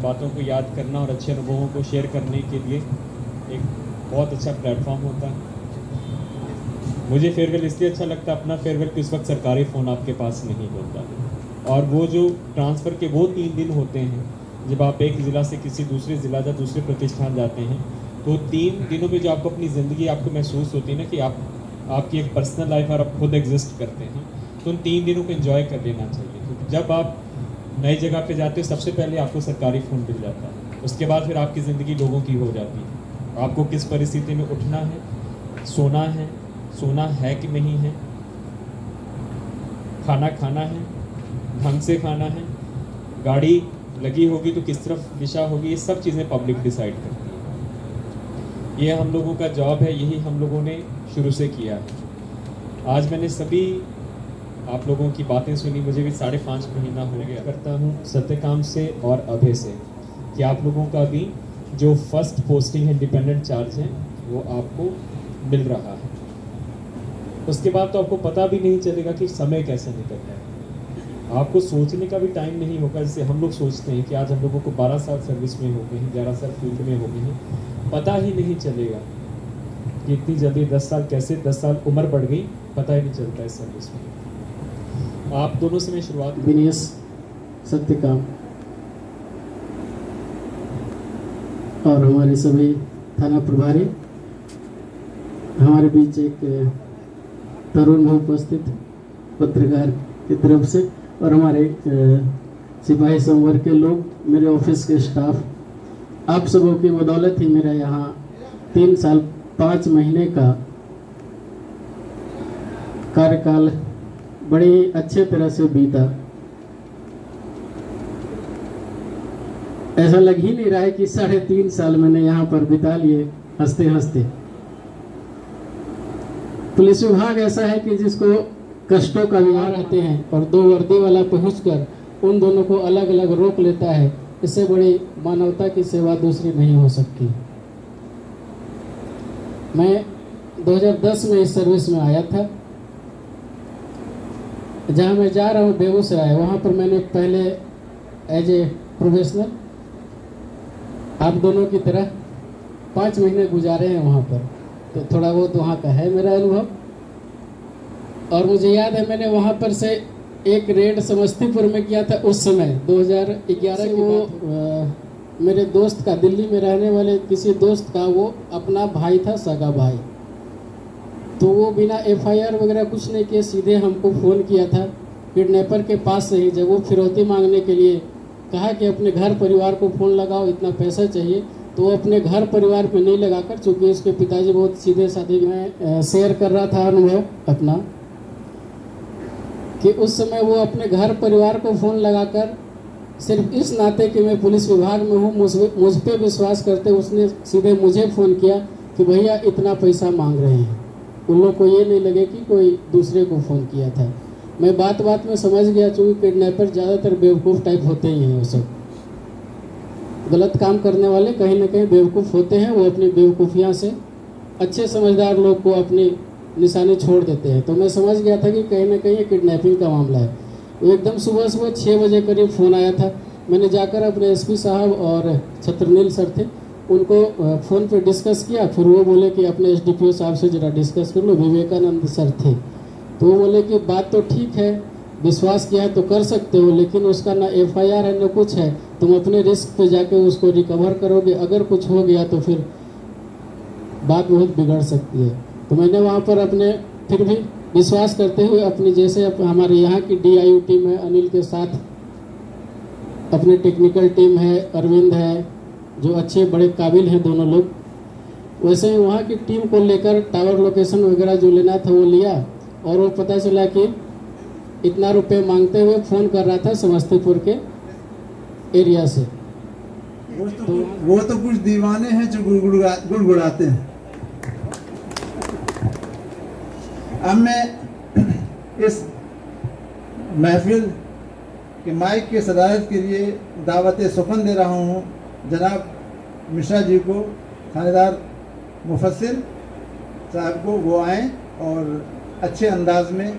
बातों को याद करना और अच्छे अनुभवों को शेयर करने के लिए एक बहुत अच्छा प्लेटफॉर्म होता है। मुझे फेयरवेल इसलिए अच्छा लगता है, अपना फेयरवेल कि उस वक्त सरकारी फ़ोन आपके पास नहीं होता, और वो जो ट्रांसफ़र के वो 3 दिन होते हैं जब आप एक ज़िला से किसी दूसरे ज़िला या दूसरे प्रतिष्ठान जाते हैं, तो 3 दिनों में जो आपको अपनी ज़िंदगी आपको महसूस होती है ना कि आपकी एक पर्सनल लाइफ और आप खुद एग्जिस्ट करते हैं, तो उन 3 दिनों को एंजॉय कर लेना चाहिए। क्योंकि जब आप नई जगह पे जाते हो सबसे पहले आपको सरकारी फ़ोन मिल जाता है, उसके बाद फिर आपकी ज़िंदगी लोगों की हो जाती है। आपको किस परिस्थिति में उठना है, सोना है कि नहीं है, खाना खाना है, ढंग से खाना है, गाड़ी लगी होगी तो किस तरफ दिशा होगी, ये सब चीज़ें पब्लिक डिसाइड करती है। ये हम लोगों का जॉब है, यही हम लोगों ने शुरू से किया है। आज मैंने सभी आप लोगों की बातें सुनी, मुझे भी 5.5 महीना हो गया करता हूँ सत्यकाम से और अभय से कि आप लोगों का भी जो फर्स्ट पोस्टिंग है इंडिपेंडेंट चार्ज है वो आपको मिल रहा है। उसके बाद तो आपको पता भी नहीं चलेगा कि समय कैसे निकलता है, आपको सोचने का भी टाइम नहीं होगा। जैसे हम लोग सोचते हैं कि आज हम लोगों को 12 साल सर्विस में हो गए हैं, 11 साल फील्ड में हो गए हैं, पता ही नहीं चलेगा कि इतनी जल्दी 10 साल कैसे 10 साल उम्र बढ़ गई, पता ही नहीं चलता इस सर्विस में। आप दोनों से मैं शुरुआत दिनेश सत्यकाम और हमारे सभी थाना प्रभारी, हमारे बीच एक तरुण है उपस्थित पत्रकार की तरफ से, और हमारे सिपाही संवर्ग के लोग, मेरे ऑफिस के स्टाफ, आप सबों की बदौलत ही मेरा यहाँ 3 साल 5 महीने का कार्यकाल बड़ी अच्छे तरह से बीता। ऐसा लग ही नहीं रहा है कि 3.5 साल मैंने यहाँ पर बिता लिए हंसते हंसते। पुलिस विभाग ऐसा है कि जिसको कष्टों का विहार रहते हैं, और 2 वर्दी वाला पहुंचकर उन दोनों को अलग अलग रोक लेता है। इससे बड़ी मानवता की सेवा दूसरी नहीं हो सकती। मैं 2010 में इस सर्विस में आया था। जहाँ मैं जा रहा हूँ बेगूसराय, वहाँ पर मैंने पहले एज ए प्रोफेशनल आप दोनों की तरह 5 महीने गुजारे हैं वहाँ पर, तो थोड़ा बहुत वहाँ का है मेरा अनुभव। और मुझे याद है मैंने वहाँ पर से एक रेड समस्तीपुर में किया था उस समय 2011 की बात। मेरे दोस्त का, दिल्ली में रहने वाले किसी दोस्त का वो अपना भाई था, सगा भाई, तो वो बिना FIR वगैरह कुछ नहीं किए सीधे हमको फ़ोन किया था किडनैपर के पास से ही। जब वो फिरौती मांगने के लिए कहा कि अपने घर परिवार को फ़ोन लगाओ, इतना पैसा चाहिए, तो वो अपने घर परिवार पे नहीं लगाकर, चूँकि उसके पिताजी बहुत सीधे साधे, मैं शेयर कर रहा था अनुभव अपना कि उस समय वो अपने घर परिवार को फ़ोन लगाकर सिर्फ इस नाते कि मैं पुलिस विभाग में हूँ, मुझ पे विश्वास करते उसने सीधे मुझे फ़ोन किया कि भैया इतना पैसा मांग रहे हैं। उन लोग को ये नहीं लगे कि कोई दूसरे को फ़ोन किया था। मैं बात बात में समझ गया, चूँकि किडनैपर ज़्यादातर बेवकूफ़ टाइप होते ही हैं। वो सब गलत काम करने वाले कहीं ना कहीं बेवकूफ़ होते हैं। वो अपनी बेवकूफ़ियाँ से अच्छे समझदार लोग को अपनी निशानी छोड़ देते हैं। तो मैं समझ गया था कि कहीं ना कहीं ये किडनैपिंग का मामला है। वो एकदम सुबह 6 बजे करीब फ़ोन आया था। मैंने जाकर अपने SP साहब और छत्रनील सर थे, उनको फ़ोन पे डिस्कस किया। फिर वो बोले कि अपने SDPO साहब से ज़रा डिस्कस कर लो, विवेकानंद सर थे, तो वो बोले कि बात तो ठीक है, विश्वास किया है तो कर सकते हो, लेकिन उसका ना FIR है ना कुछ है, तुम अपने रिस्क पे जाके उसको रिकवर करोगे, अगर कुछ हो गया तो फिर बात बहुत बिगड़ सकती है। तो मैंने वहाँ पर अपने फिर भी विश्वास करते हुए अपनी, जैसे हमारे यहाँ की DIU टीम है अनिल के साथ, अपनी टेक्निकल टीम है, अरविंद है, जो अच्छे बड़े काबिल हैं दोनों लोग, वैसे ही वहाँ की टीम को लेकर टावर लोकेशन वगैरह जो लेना था वो लिया। और वो पता चला कि इतना रुपए मांगते हुए फ़ोन कर रहा था समस्तीपुर के एरिया से। वो तो कुछ दीवाने हैं जो गुड़गुड़ाते हैं। अब मैं इस महफिल के माइक के सदारत के लिए दावत सुखन दे रहा हूँ जनाब मिश्रा जी को, थानेदार मुफस्सिल साहब को। वो आएँ और अच्छे अंदाज में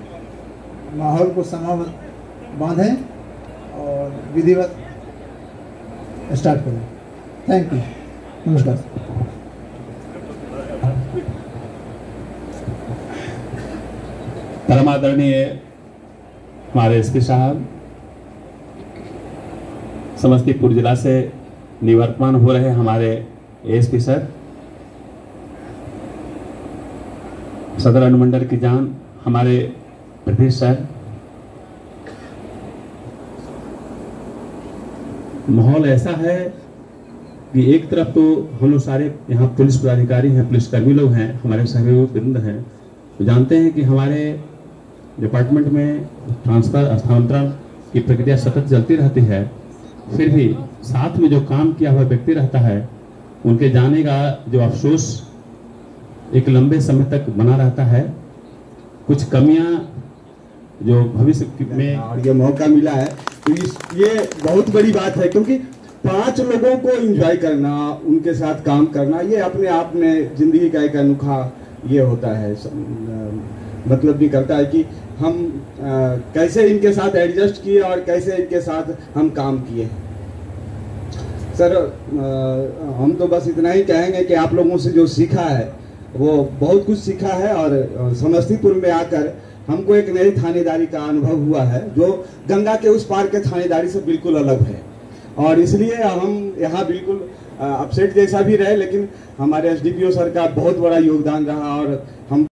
माहौल को समा बांधें और विधिवत स्टार्ट करें। थैंक यू, नमस्कार। परमादरणीय हमारे एसपी साहब, समस्तीपुर जिला से निवर्तमान हो रहे हमारे एएसपी सर, सदर अनुमंडल की जान हमारे प्रदेश सर, माहौल ऐसा है कि एक तरफ तो हम लोग सारे यहाँ पुलिस पदाधिकारी हैं, पुलिसकर्मी लोग हैं, हमारे सहयोगी वृंद हैं, तो जानते हैं कि हमारे डिपार्टमेंट में ट्रांसफर स्थानांतरण की प्रक्रिया सतत चलती रहती है। फिर भी साथ में जो काम किया हुआ व्यक्ति रहता है, उनके जाने का जो अफसोस एक लंबे समय तक बना रहता है। कुछ कमियां जो भविष्य में, और ये मौका मिला है तो ये बहुत बड़ी बात है, क्योंकि 5 लोगों को एंजॉय करना, उनके साथ काम करना, ये अपने आप में जिंदगी का एक अनोखा ये होता है। मतलब भी करता है कि हम कैसे इनके साथ एडजस्ट किए और कैसे इनके साथ हम काम किए। सर, हम तो बस इतना ही कहेंगे कि आप लोगों से जो सीखा है वो बहुत कुछ सीखा है, और समस्तीपुर में आकर हमको एक नई थानेदारी का अनुभव हुआ है जो गंगा के उस पार के थानेदारी से बिल्कुल अलग है। और इसलिए हम यहाँ बिल्कुल अपसेट जैसा भी रहे, लेकिन हमारे एसडीपीओ सर का बहुत बड़ा योगदान रहा और हम